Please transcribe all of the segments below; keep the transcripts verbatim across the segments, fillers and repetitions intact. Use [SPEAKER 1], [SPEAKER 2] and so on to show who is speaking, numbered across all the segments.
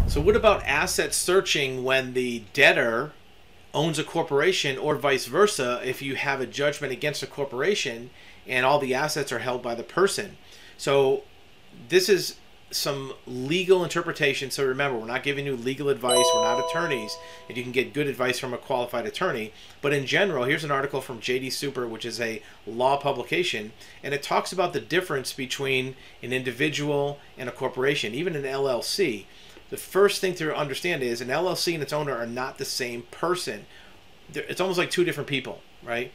[SPEAKER 1] So what about asset searching when the debtor owns a corporation, or vice versa if you have a judgment against a corporation and all the assets are held by the person? So this is some legal interpretation. So remember, we're not giving you legal advice. We're not attorneys, and you can get good advice from a qualified attorney. But in general, here's an article from J D Super, which is a law publication, and it talks about the difference between an individual and a corporation, even an L L C. The first thing to understand is an L L C and its owner are not the same person. It's almost like two different people, right?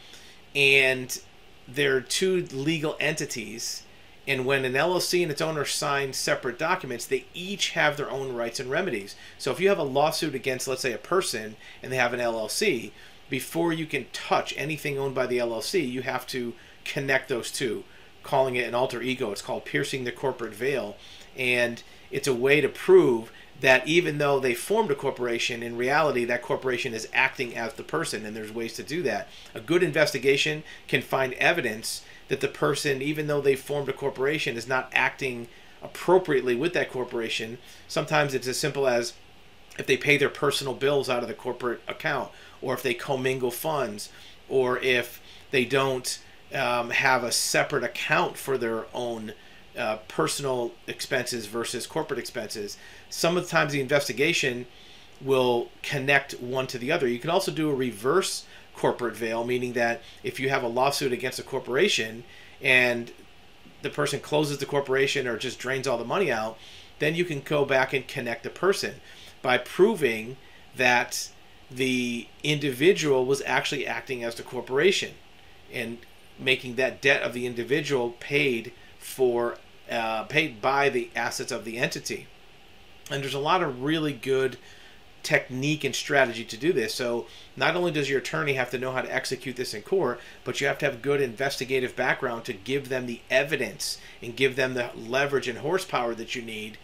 [SPEAKER 1] And they're two legal entities. And when an L L C and its owner sign separate documents, they each have their own rights and remedies. So if you have a lawsuit against, let's say, a person and they have an L L C, before you can touch anything owned by the L L C, you have to connect those two, calling it an alter ego. It's called piercing the corporate veil. And it's a way to prove that even though they formed a corporation, in reality, that corporation is acting as the person, and there's ways to do that. A good investigation can find evidence that the person, even though they formed a corporation, is not acting appropriately with that corporation. Sometimes it's as simple as if they pay their personal bills out of the corporate account, or if they commingle funds, or if they don't um, have a separate account for their own Uh, personal expenses versus corporate expenses. Some of the times the investigation will connect one to the other. You can also do a reverse corporate veil, meaning that if you have a lawsuit against a corporation and the person closes the corporation or just drains all the money out, then you can go back and connect the person by proving that the individual was actually acting as the corporation and making that debt of the individual paid for uh, paid by the assets of the entity. And there's a lot of really good technique and strategy to do this. So not only does your attorney have to know how to execute this in court, but you have to have good investigative background to give them the evidence and give them the leverage and horsepower that you need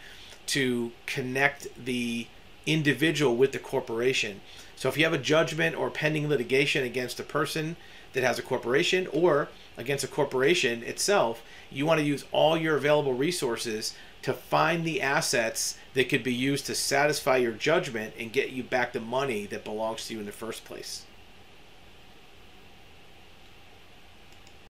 [SPEAKER 1] to connect the individual with the corporation. So if you have a judgment or pending litigation against a person that has a corporation or against a corporation itself, you want to use all your available resources to find the assets that could be used to satisfy your judgment and get you back the money that belongs to you in the first place.